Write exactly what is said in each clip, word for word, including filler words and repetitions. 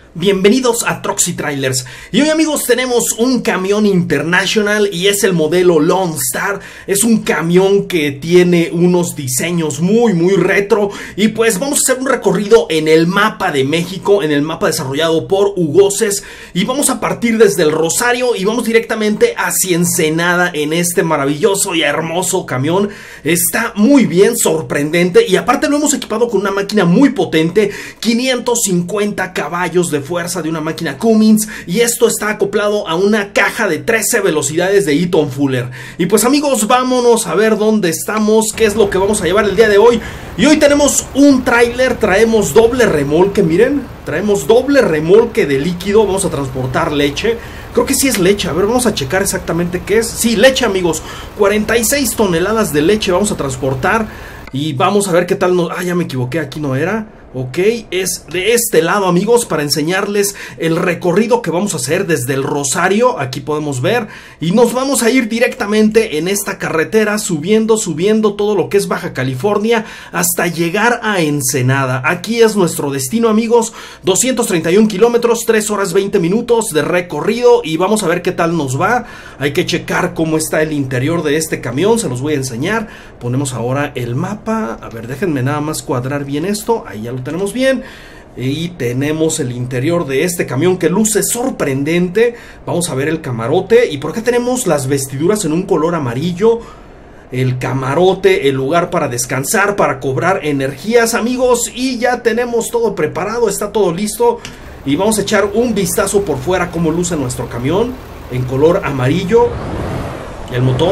Bienvenidos a Troxy Trailers. Y hoy, amigos, tenemos un camión International y es el modelo Lone Star. Es un camión que tiene unos diseños muy muy retro y pues vamos a hacer un recorrido en el mapa de México, en el mapa desarrollado por Ugoses, y vamos a partir desde el Rosario y vamos directamente hacia Ensenada en este maravilloso y hermoso camión. Está muy bien, sorprendente, y aparte lo hemos equipado con una máquina muy potente, quinientos cincuenta caballos de fuerza de una máquina Cummins, y esto está acoplado a una caja de trece velocidades de Eaton Fuller. Y pues, amigos, vámonos a ver dónde estamos, qué es lo que vamos a llevar el día de hoy. Y hoy tenemos un tráiler, traemos doble remolque, miren, traemos doble remolque de líquido, vamos a transportar leche. Creo que sí es leche, a ver, vamos a checar exactamente qué es. Sí, leche, amigos, cuarenta y seis toneladas de leche vamos a transportar. Y vamos a ver qué tal nos... Ah, ya me equivoqué, aquí no era. Ok, es de este lado, amigos, para enseñarles el recorrido que vamos a hacer desde el Rosario. Aquí podemos ver, y nos vamos a ir directamente en esta carretera, subiendo, subiendo todo lo que es Baja California hasta llegar a Ensenada. Aquí es nuestro destino, amigos, doscientos treinta y un kilómetros, tres horas veinte minutos de recorrido, y vamos a ver qué tal nos va. Hay que checar cómo está el interior de este camión, se los voy a enseñar. Ponemos ahora el mapa, a ver, déjenme nada más cuadrar bien esto, ahí ya lo tenemos bien. Y tenemos el interior de este camión que luce sorprendente. Vamos a ver el camarote, y por acá tenemos las vestiduras en un color amarillo. El camarote, el lugar para descansar, para cobrar energías, amigos, y ya tenemos todo preparado, está todo listo. Y vamos a echar un vistazo por fuera cómo luce nuestro camión en color amarillo. El motor,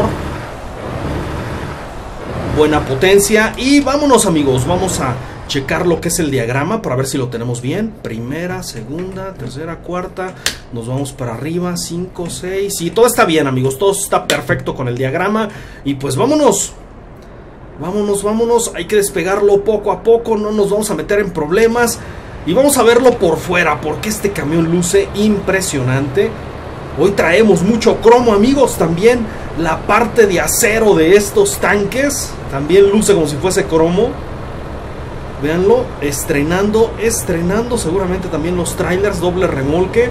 buena potencia, y vámonos, amigos, vamos a checar lo que es el diagrama para ver si lo tenemos bien. Primera, segunda, tercera, cuarta, nos vamos para arriba, cinco, seis, y todo está bien, amigos, todo está perfecto con el diagrama. Y pues vámonos, vámonos, vámonos, hay que despegarlo poco a poco, no nos vamos a meter en problemas. Y vamos a verlo por fuera, porque este camión luce impresionante. Hoy traemos mucho cromo, amigos, también la parte de acero de estos tanques también luce como si fuese cromo. Véanlo, estrenando, estrenando seguramente también los trailers, doble remolque.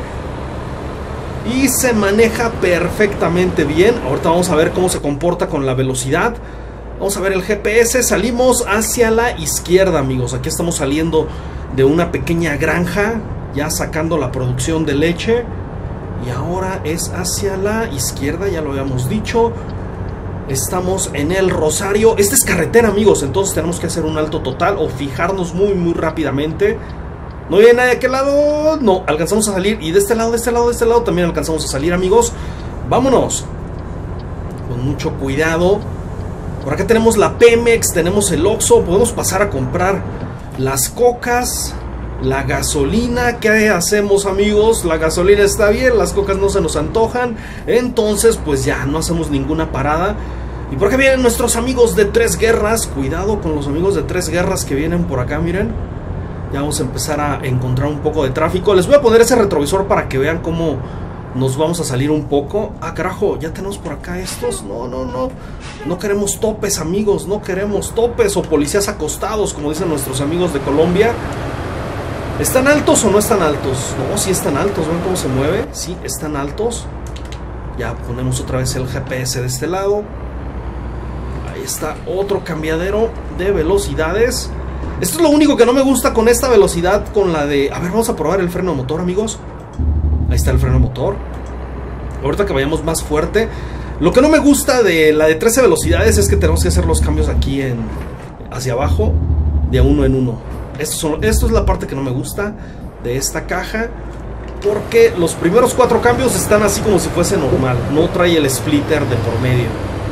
Y se maneja perfectamente bien. Ahorita vamos a ver cómo se comporta con la velocidad. Vamos a ver el G P S, salimos hacia la izquierda, amigos. Aquí estamos saliendo de una pequeña granja, ya sacando la producción de leche. Y ahora es hacia la izquierda, ya lo habíamos dicho. Estamos en el Rosario. Esta es carretera, amigos, entonces tenemos que hacer un alto total o fijarnos muy muy rápidamente. No viene nadie de aquel lado. No, alcanzamos a salir. Y de este lado, de este lado, de este lado también alcanzamos a salir, amigos. Vámonos con mucho cuidado. Por acá tenemos la Pemex, tenemos el Oxxo. Podemos pasar a comprar las cocas, la gasolina. ¿Qué hacemos, amigos? La gasolina está bien, las cocas no se nos antojan, entonces pues ya no hacemos ninguna parada. Y por acá vienen nuestros amigos de Tres Guerras. Cuidado con los amigos de Tres Guerras que vienen por acá, miren. Ya vamos a empezar a encontrar un poco de tráfico. Les voy a poner ese retrovisor para que vean cómo nos vamos a salir un poco. Ah, carajo, ya tenemos por acá estos. No, no, no. No queremos topes, amigos. No queremos topes o policías acostados, como dicen nuestros amigos de Colombia. ¿Están altos o no están altos? No, sí están altos. ¿Ven cómo se mueve? Sí, están altos. Ya ponemos otra vez el G P S de este lado. Ahí está otro cambiadero de velocidades. Esto es lo único que no me gusta con esta velocidad, con la de... A ver, vamos a probar el freno motor, amigos. Ahí está el freno motor. Ahorita que vayamos más fuerte. Lo que no me gusta de la de trece velocidades es que tenemos que hacer los cambios aquí en... hacia abajo, de a uno en uno. Esto, son, esto es la parte que no me gusta de esta caja, porque los primeros cuatro cambios están así como si fuese normal. No trae el splitter de por medio.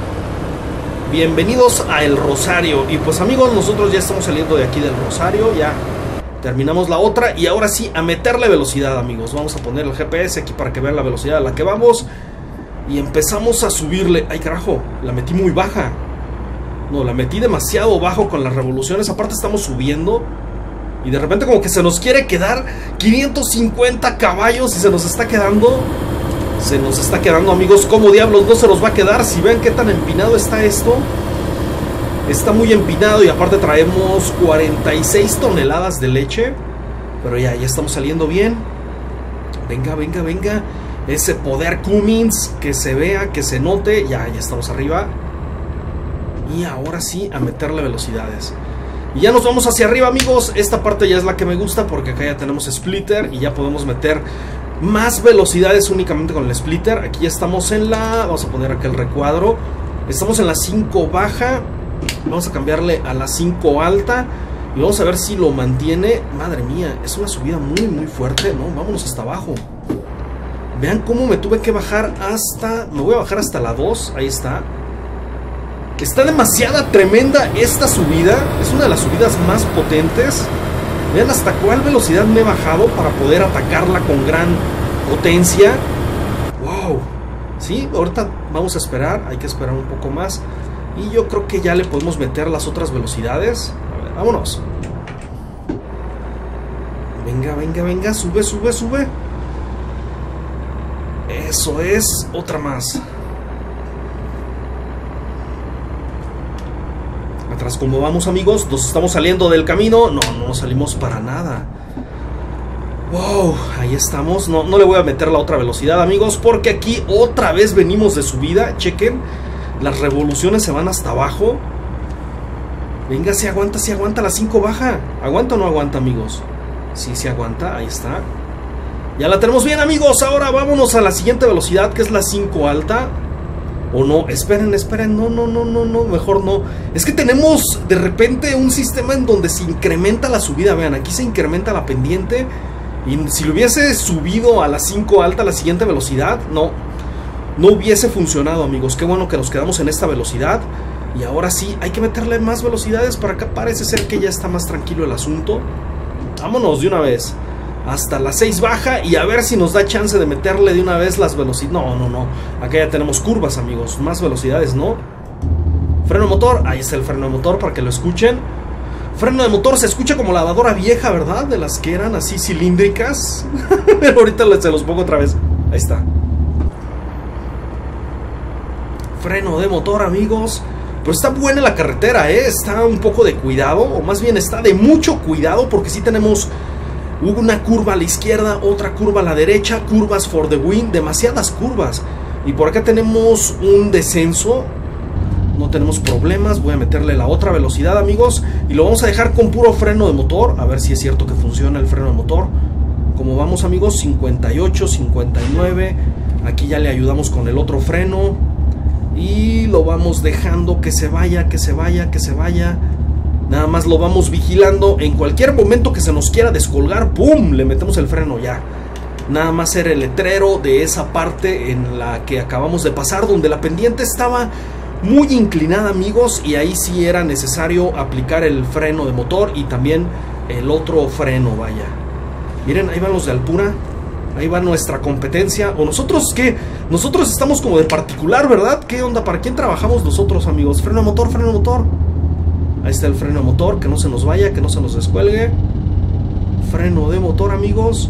Bienvenidos a el Rosario. Y pues, amigos, nosotros ya estamos saliendo de aquí del Rosario. Ya terminamos la otra y ahora sí a meterle velocidad, amigos. Vamos a poner el G P S aquí para que vean la velocidad a la que vamos. Y empezamos a subirle. Ay, carajo, la metí muy baja. No, la metí demasiado bajo con las revoluciones. Aparte estamos subiendo y de repente como que se nos quiere quedar quinientos cincuenta caballos y se nos está quedando. Se nos está quedando, amigos. ¿Cómo diablos no se nos va a quedar? Si ven qué tan empinado está esto. Está muy empinado y aparte traemos cuarenta y seis toneladas de leche. Pero ya, ya estamos saliendo bien. Venga, venga, venga. Ese poder Cummins, que se vea, que se note. Ya, ya estamos arriba. Y ahora sí, a meterle velocidades. Y ya nos vamos hacia arriba, amigos. Esta parte ya es la que me gusta, porque acá ya tenemos splitter y ya podemos meter más velocidades únicamente con el splitter. Aquí ya estamos en la... Vamos a poner acá el recuadro. Estamos en la cinco baja. Vamos a cambiarle a la cinco alta. Y vamos a ver si lo mantiene. Madre mía, es una subida muy, muy fuerte, ¿no? Vámonos hasta abajo. Vean cómo me tuve que bajar hasta... Me voy a bajar hasta la dos. Ahí está. Está demasiada tremenda esta subida. Es una de las subidas más potentes. Vean hasta cuál velocidad me he bajado para poder atacarla con gran potencia. Wow. Sí, ahorita vamos a esperar. Hay que esperar un poco más. Y yo creo que ya le podemos meter las otras velocidades. A ver, vámonos. Venga, venga, venga. Sube, sube, sube. Eso es. Otra más. Atrás, ¿cómo vamos, amigos? Nos estamos saliendo del camino. No, no nos salimos para nada. Wow, ahí estamos. No, no le voy a meter la otra velocidad, amigos, porque aquí otra vez venimos de subida. Chequen, las revoluciones se van hasta abajo. Venga, si aguanta, si aguanta la cinco baja. ¿Aguanta o no aguanta, amigos? Sí, sí aguanta, ahí está. Ya la tenemos bien, amigos. Ahora vámonos a la siguiente velocidad, que es la cinco alta. O no, esperen, esperen, no, no, no, no, no, mejor no. Es que tenemos de repente un sistema en donde se incrementa la subida. Vean, aquí se incrementa la pendiente. Y si lo hubiese subido a la cinco alta, la siguiente velocidad, no, no hubiese funcionado, amigos. Qué bueno que nos quedamos en esta velocidad. Y ahora sí, hay que meterle más velocidades. Para acá parece ser que ya está más tranquilo el asunto. Vámonos de una vez hasta la seis baja y a ver si nos da chance de meterle de una vez las velocidades. No, no, no. Acá ya tenemos curvas, amigos. Más velocidades, ¿no? Freno de motor. Ahí está el freno de motor para que lo escuchen. Freno de motor se escucha como lavadora vieja, ¿verdad? De las que eran así cilíndricas. Pero ahorita se los pongo otra vez. Ahí está. Freno de motor, amigos. Pero está buena la carretera, ¿eh? Está un poco de cuidado. O más bien está de mucho cuidado, porque sí tenemos... Hubo una curva a la izquierda, otra curva a la derecha, curvas for the win, demasiadas curvas. Y por acá tenemos un descenso, no tenemos problemas. Voy a meterle la otra velocidad, amigos, y lo vamos a dejar con puro freno de motor. A ver si es cierto que funciona el freno de motor. Como vamos, amigos, cincuenta y ocho, cincuenta y nueve. Aquí ya le ayudamos con el otro freno. Y lo vamos dejando que se vaya, que se vaya, que se vaya. Nada más lo vamos vigilando. En cualquier momento que se nos quiera descolgar, ¡pum!, le metemos el freno ya. Nada más era el letrero de esa parte en la que acabamos de pasar, donde la pendiente estaba muy inclinada, amigos, y ahí sí era necesario aplicar el freno de motor y también el otro freno, vaya. Miren, ahí van los de Alpura. Ahí va nuestra competencia. ¿O nosotros qué? Nosotros estamos como de particular, ¿verdad? ¿Qué onda? ¿Para quién trabajamos nosotros, amigos? Freno de motor, freno de motor. Ahí está el freno de motor, que no se nos vaya, que no se nos descuelgue. Freno de motor, amigos.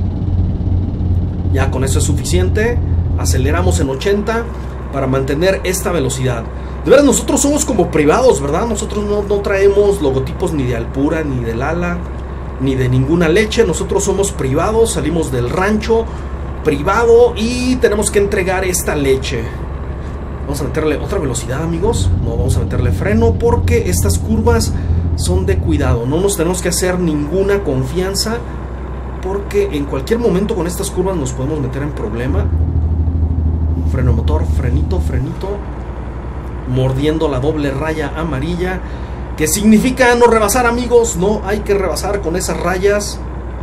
Ya con eso es suficiente. Aceleramos en ochenta para mantener esta velocidad. De verdad, nosotros somos como privados, ¿verdad? Nosotros no, no traemos logotipos ni de Alpura, ni de Lala, ni de ninguna leche. Nosotros somos privados, salimos del rancho privado y tenemos que entregar esta leche. Vamos a meterle otra velocidad, amigos. No vamos a meterle freno porque estas curvas son de cuidado. No nos tenemos que hacer ninguna confianza, porque en cualquier momento con estas curvas nos podemos meter en problema. Freno de motor, frenito, frenito. Mordiendo la doble raya amarilla, que significa no rebasar, amigos. No hay que rebasar con esas rayas.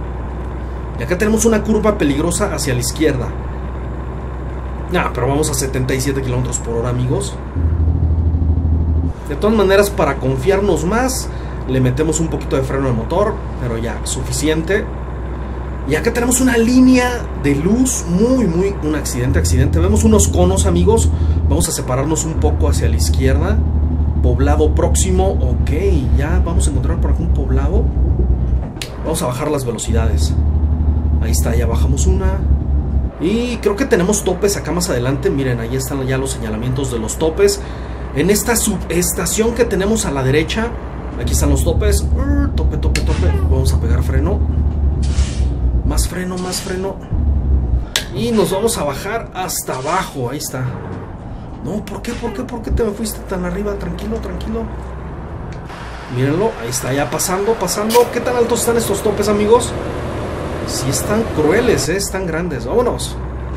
Y acá tenemos una curva peligrosa hacia la izquierda. Ah, pero vamos a setenta y siete kilómetros por hora, amigos. De todas maneras, para confiarnos más, le metemos un poquito de freno de motor, pero ya, suficiente. Y acá tenemos una línea de luz muy, muy... Un accidente, accidente. Vemos unos conos, amigos. Vamos a separarnos un poco hacia la izquierda. Poblado próximo. Ok, ya vamos a encontrar por aquí un poblado. Vamos a bajar las velocidades. Ahí está, ya bajamos una. Y creo que tenemos topes acá más adelante. Miren, ahí están ya los señalamientos de los topes. En esta subestación que tenemos a la derecha, aquí están los topes. Uh, tope, tope, tope. Vamos a pegar freno. Más freno, más freno. Y nos vamos a bajar hasta abajo. Ahí está. No, ¿por qué? ¿Por qué? ¿Por qué te me fuiste tan arriba? Tranquilo, tranquilo. Mírenlo, ahí está, ya pasando, pasando. ¿Qué tan altos están estos topes, amigos? Sí están crueles, ¿eh? Están grandes. Vámonos.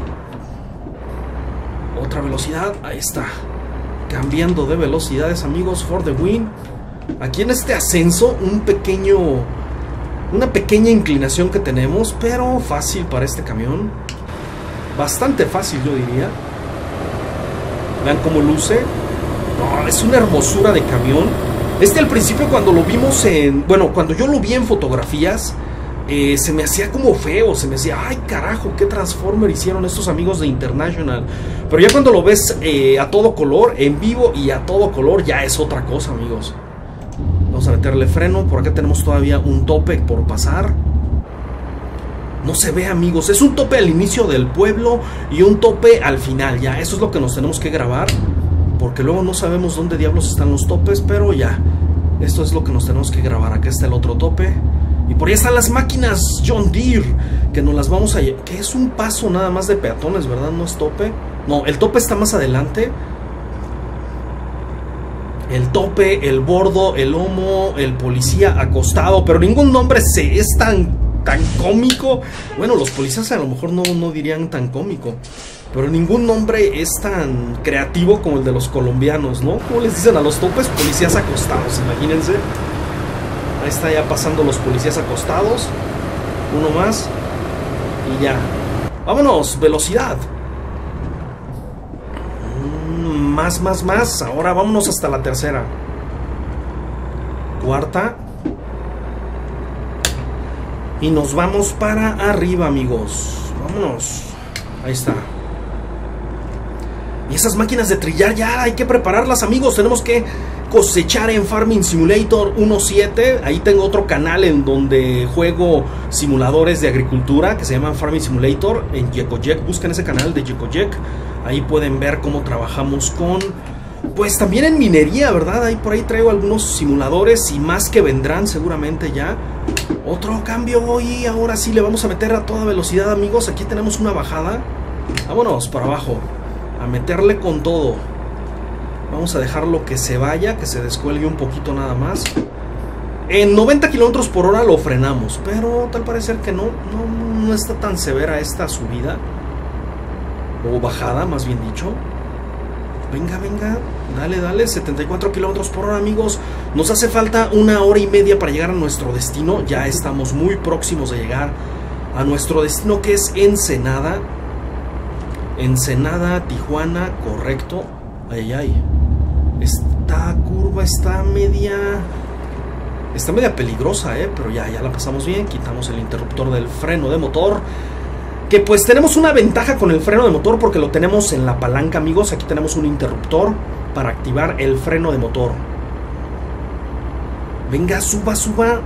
Otra velocidad, ahí está. Cambiando de velocidades, amigos, for the win. Aquí en este ascenso, un pequeño... Una pequeña inclinación que tenemos, pero fácil para este camión. Bastante fácil, yo diría. Vean cómo luce. No, es una hermosura de camión. Este al principio cuando lo vimos en... Bueno, cuando yo lo vi en fotografías, eh, se me hacía como feo. Se me decía, ay carajo, qué Transformer hicieron estos amigos de International. Pero ya cuando lo ves eh, a todo color, en vivo y a todo color, ya es otra cosa, amigos. Vamos a meterle freno. Por acá tenemos todavía un tope por pasar. No se ve, amigos. Es un tope al inicio del pueblo y un tope al final. Ya, eso es lo que nos tenemos que grabar, porque luego no sabemos dónde diablos están los topes. Pero ya, esto es lo que nos tenemos que grabar. Acá está el otro tope. Y por ahí están las máquinas John Deere, que nos las vamos a llevar. Que es un paso nada más de peatones, ¿verdad? No es tope. No, el tope está más adelante. El tope, el bordo, el lomo, el policía acostado. Pero ningún nombre se es tan... tan cómico. Bueno, los policías a lo mejor no, no dirían tan cómico, pero ningún nombre es tan creativo como el de los colombianos, ¿no? ¿Cómo les dicen a los topes? Policías acostados, imagínense. Ahí está ya pasando los policías acostados. Uno más. Y ya. ¡Vámonos! ¡Velocidad! Mm, más, más, más. Ahora vámonos hasta la tercera. Cuarta. Y nos vamos para arriba, amigos. Vámonos. Ahí está. Y esas máquinas de trillar ya hay que prepararlas, amigos. Tenemos que cosechar en Farming Simulator uno punto siete. Ahí tengo otro canal en donde juego simuladores de agricultura que se llaman Farming Simulator en Yekojek. Busquen ese canal de Yekojek. Ahí pueden ver cómo trabajamos con... Pues también en minería, ¿verdad? Ahí por ahí traigo algunos simuladores y más que vendrán seguramente ya. Otro cambio y ahora sí le vamos a meter a toda velocidad, amigos. Aquí tenemos una bajada. Vámonos para abajo. A meterle con todo. Vamos a dejarlo que se vaya, que se descuelgue un poquito nada más. En noventa kilómetros por hora lo frenamos, pero tal parecer que no, no, no está tan severa esta subida. O bajada, más bien dicho. Venga, venga, dale, dale, setenta y cuatro kilómetros por hora, amigos. Nos hace falta una hora y media para llegar a nuestro destino. Ya estamos muy próximos de llegar a nuestro destino, que es Ensenada. Ensenada, Tijuana, correcto. Ay, ay, esta curva está media... Está media peligrosa, eh, pero ya, ya la pasamos bien. Quitamos el interruptor del freno de motor. Que pues tenemos una ventaja con el freno de motor porque lo tenemos en la palanca, amigos. Aquí tenemos un interruptor para activar el freno de motor. Venga, suba, suba.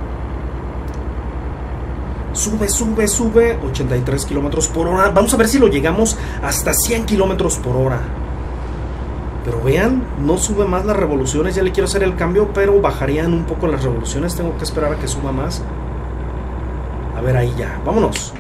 Sube, sube, sube. ochenta y tres kilómetros por hora. Vamos a ver si lo llegamos hasta cien kilómetros por hora. Pero vean, no sube más las revoluciones. Ya le quiero hacer el cambio, pero bajarían un poco las revoluciones. Tengo que esperar a que suba más. A ver, ahí ya, vámonos.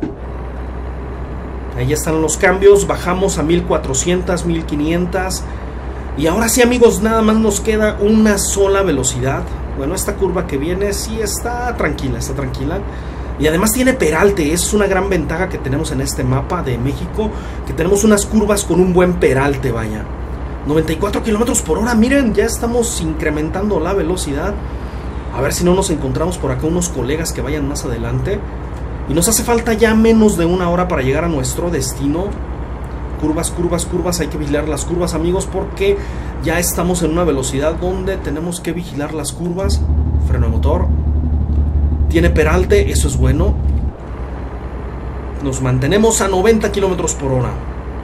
Ahí ya están los cambios. Bajamos a mil cuatrocientos, mil quinientos. Y ahora sí, amigos, nada más nos queda una sola velocidad. Bueno, esta curva que viene sí está tranquila, está tranquila. Y además tiene peralte. Es una gran ventaja que tenemos en este mapa de México, que tenemos unas curvas con un buen peralte, vaya. noventa y cuatro kilómetros por hora. Miren, ya estamos incrementando la velocidad. A ver si no nos encontramos por acá unos colegas que vayan más adelante. Y nos hace falta ya menos de una hora para llegar a nuestro destino. Curvas, curvas, curvas. Hay que vigilar las curvas, amigos, porque ya estamos en una velocidad donde tenemos que vigilar las curvas. Freno de motor. Tiene peralte, eso es bueno. Nos mantenemos a noventa kilómetros por hora.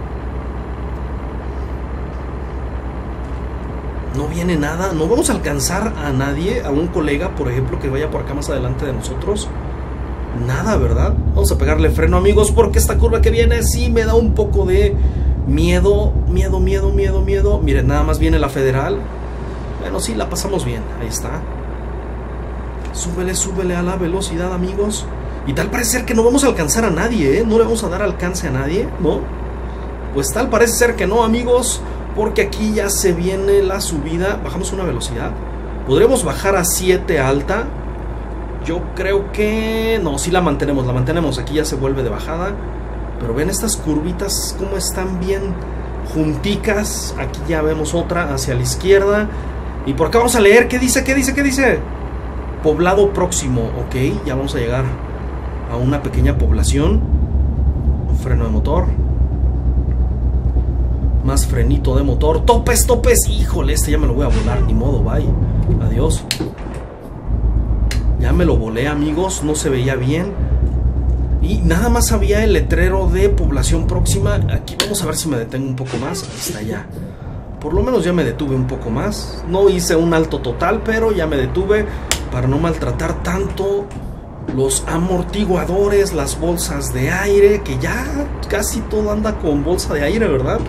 No viene nada. No vamos a alcanzar a nadie, a un colega, por ejemplo, que vaya por acá más adelante de nosotros. Nada, ¿verdad? Vamos a pegarle freno, amigos, porque esta curva que viene sí me da un poco de miedo. Miedo, miedo, miedo, miedo. Miren, nada más viene la Federal. Bueno, sí, la pasamos bien. Ahí está. Súbele, súbele a la velocidad, amigos. Y tal parece ser que no vamos a alcanzar a nadie, ¿eh? No le vamos a dar alcance a nadie, ¿no? Pues tal parece ser que no, amigos, porque aquí ya se viene la subida. Bajamos una velocidad. ¿Podremos bajar a siete alta? Yo creo que... no, sí la mantenemos, la mantenemos. Aquí ya se vuelve de bajada. Pero ven estas curvitas como están bien junticas. Aquí ya vemos otra hacia la izquierda. Y por acá vamos a leer, ¿qué dice? ¿Qué dice? ¿Qué dice? Poblado próximo, ok, ya vamos a llegar a una pequeña población. Un freno de motor. Más frenito de motor. Topes, topes, híjole, este ya me lo voy a volar, ni modo, bye. Adiós. Ya me lo volé, amigos, no se veía bien. Y nada más había el letrero de población próxima. Aquí vamos a ver si me detengo un poco más. Ahí está ya. Por lo menos ya me detuve un poco más. No hice un alto total, pero ya me detuve para no maltratar tanto los amortiguadores, las bolsas de aire, que ya casi todo anda con bolsa de aire, ¿verdad?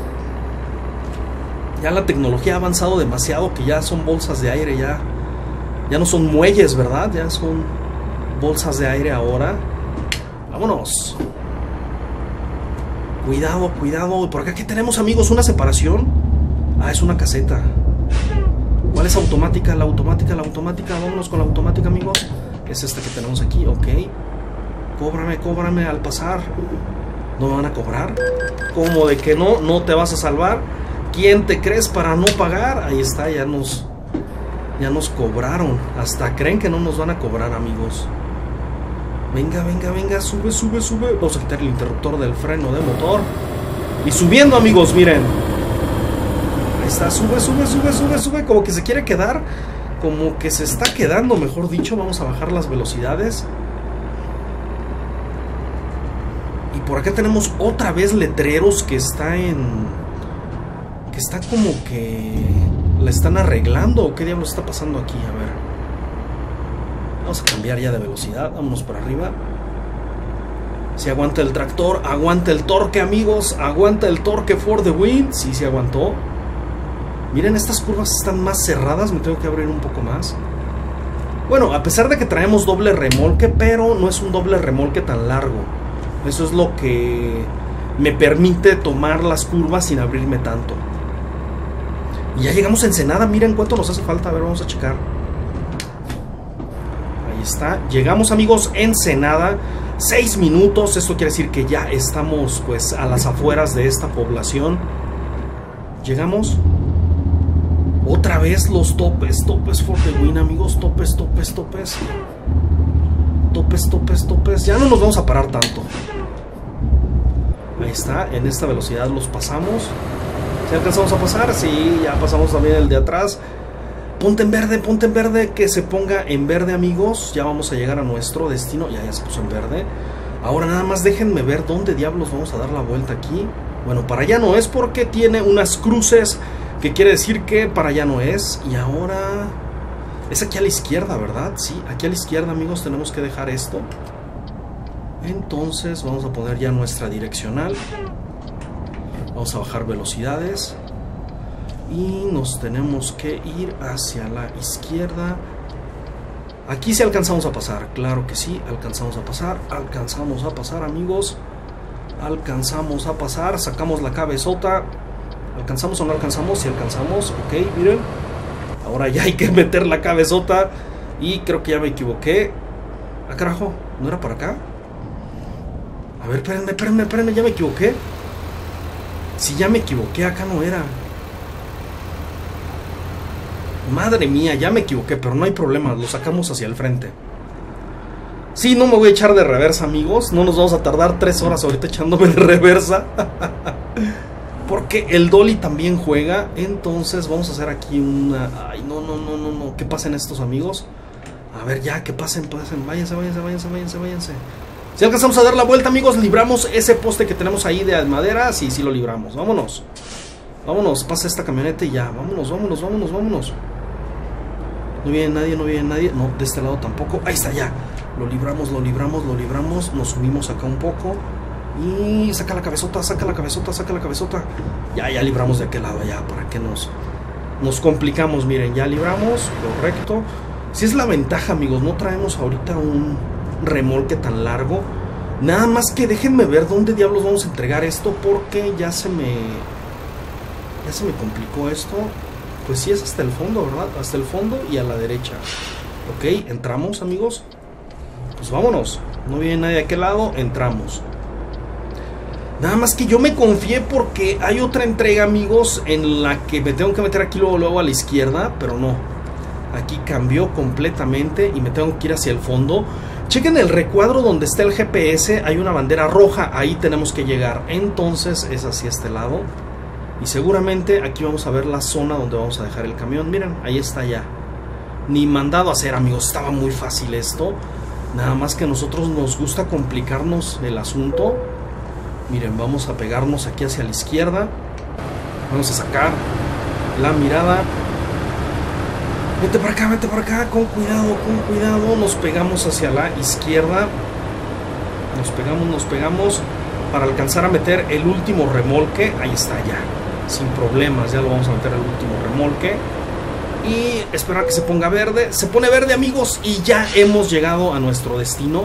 Ya la tecnología ha avanzado demasiado, que ya son bolsas de aire, ya, ya no son muelles, ¿verdad? Ya son bolsas de aire ahora. Vámonos. Cuidado, cuidado. Por acá, ¿qué tenemos, amigos? ¿Una separación? Ah, es una caseta. ¿Cuál es automática? La automática, la automática. Vámonos con la automática, amigos. Es esta que tenemos aquí, ok. Cóbrame, cóbrame al pasar. ¿No me van a cobrar? ¿Cómo de que no? ¿No te vas a salvar? ¿Quién te crees para no pagar? Ahí está, ya nos... ya nos cobraron. Hasta creen que no nos van a cobrar, amigos. Venga, venga, venga. Sube, sube, sube. Vamos a quitar el interruptor del freno de motor. Y subiendo, amigos, miren. Ahí está, sube, sube, sube, sube, sube. Como que se quiere quedar. Como que se está quedando, mejor dicho. Vamos a bajar las velocidades. Y por acá tenemos otra vez letreros que está en... que está como que... ¿la están arreglando o qué diablos está pasando aquí? A ver. Vamos a cambiar ya de velocidad. Vámonos para arriba. Si aguanta el tractor, aguanta el torque, amigos. Aguanta el torque for the win. Sí, sí aguantó. Miren, estas curvas están más cerradas. Me tengo que abrir un poco más. Bueno, a pesar de que traemos doble remolque, pero no es un doble remolque tan largo. Eso es lo que me permite tomar las curvas sin abrirme tanto. Y ya llegamos a Ensenada. Miren cuánto nos hace falta. A ver, vamos a checar. Ahí está. Llegamos, amigos, Ensenada. Seis minutos. Esto quiere decir que ya estamos, pues, a las afueras de esta población. Llegamos. Otra vez los topes. Topes for the win, amigos. Topes, topes, topes. Topes, topes, topes. Ya no nos vamos a parar tanto. Ahí está. En esta velocidad los pasamos. ¿Si alcanzamos a pasar? Sí, ya pasamos también el de atrás. Ponte en verde, ponte en verde. Que se ponga en verde, amigos. Ya vamos a llegar a nuestro destino. Ya, ya se puso en verde. Ahora nada más déjenme ver dónde diablos vamos a dar la vuelta aquí. Bueno, para allá no es porque tiene unas cruces, que quiere decir que para allá no es. Y ahora... es aquí a la izquierda, ¿verdad? Sí, aquí a la izquierda, amigos, tenemos que dejar esto. Entonces vamos a poner ya nuestra direccional. Vamos a bajar velocidades. Y nos tenemos que ir hacia la izquierda. Aquí sí alcanzamos a pasar. Claro que sí, alcanzamos a pasar. Alcanzamos a pasar, amigos. Alcanzamos a pasar. Sacamos la cabezota. ¿Alcanzamos o no alcanzamos? Sí alcanzamos. Ok, miren. Ahora ya hay que meter la cabezota. Y creo que ya me equivoqué. Ah, carajo, ¿no era para acá? A ver, espérenme, espérenme, espérenme. Ya me equivoqué. Si ya me equivoqué, acá no era. Madre mía, ya me equivoqué, pero no hay problema, lo sacamos hacia el frente. Sí, no me voy a echar de reversa, amigos. No nos vamos a tardar tres horas ahorita echándome de reversa. Porque el dolly también juega. Entonces vamos a hacer aquí una... ay, no, no, no, no, no. ¿Qué pasen estos, amigos? A ver, ya, que pasen, pasen. Váyanse, váyanse, váyanse, váyanse, váyanse. Si alcanzamos a dar la vuelta, amigos, libramos ese poste que tenemos ahí de madera. Sí, sí lo libramos. Vámonos. Vámonos, pasa esta camioneta y ya. Vámonos, vámonos, vámonos, vámonos. No viene nadie, no viene nadie. No, de este lado tampoco. Ahí está, ya. Lo libramos, lo libramos, lo libramos. Nos subimos acá un poco. Y saca la cabezota, saca la cabezota, saca la cabezota. Ya, ya libramos de aquel lado, ya. Para que nos, nos complicamos. Miren, ya libramos. Correcto. Si es la ventaja, amigos. No traemos ahorita un... remolque tan largo. Nada más que déjenme ver dónde diablos vamos a entregar esto, porque ya se me... Ya se me complicó esto. Pues sí, es hasta el fondo, ¿verdad? Hasta el fondo y a la derecha. Ok, entramos, amigos. Pues vámonos. No viene nadie de aquel lado, entramos. Nada más que yo me confié porque hay otra entrega, amigos, en la que me tengo que meter aquí luego, luego a la izquierda, pero no. Aquí cambió completamente y me tengo que ir hacia el fondo. Chequen el recuadro donde está el G P S, hay una bandera roja, ahí tenemos que llegar. Entonces es hacia este lado. Y seguramente aquí vamos a ver la zona donde vamos a dejar el camión. Miren, ahí está ya. Ni mandado a hacer, amigos, estaba muy fácil esto. Nada más que a nosotros nos gusta complicarnos el asunto. Miren, vamos a pegarnos aquí hacia la izquierda. Vamos a sacar la mirada. Vete para acá, vete para acá, con cuidado, con cuidado. Nos pegamos hacia la izquierda. Nos pegamos, nos pegamos para alcanzar a meter el último remolque. Ahí está ya, sin problemas, ya lo vamos a meter el último remolque. Y esperar que se ponga verde. Se pone verde, amigos, y ya hemos llegado a nuestro destino.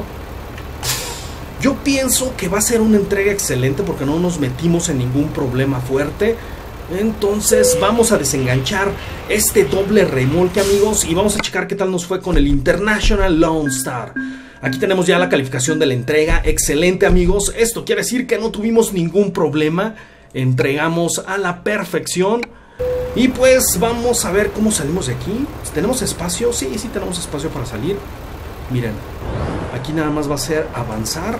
Yo pienso que va a ser una entrega excelente porque no nos metimos en ningún problema fuerte. Entonces vamos a desenganchar este doble remolque, amigos, y vamos a checar qué tal nos fue con el International Lone Star. Aquí tenemos ya la calificación de la entrega. Excelente, amigos. Esto quiere decir que no tuvimos ningún problema. Entregamos a la perfección. Y pues vamos a ver cómo salimos de aquí. ¿Tenemos espacio? Sí, sí tenemos espacio para salir. Miren, aquí nada más va a ser avanzar.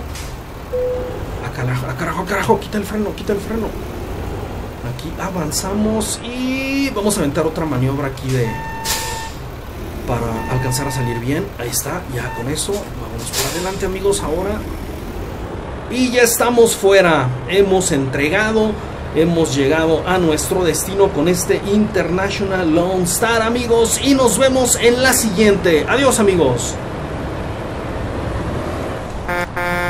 A carajo, a carajo, a carajo. Quita el freno, quita el freno. Aquí avanzamos y vamos a aventar otra maniobra aquí de... para alcanzar a salir bien. Ahí está, ya con eso. Vámonos por adelante, amigos, ahora. Y ya estamos fuera. Hemos entregado... Hemos llegado a nuestro destino con este International Lone Star, amigos, y nos vemos en la siguiente. Adiós, amigos.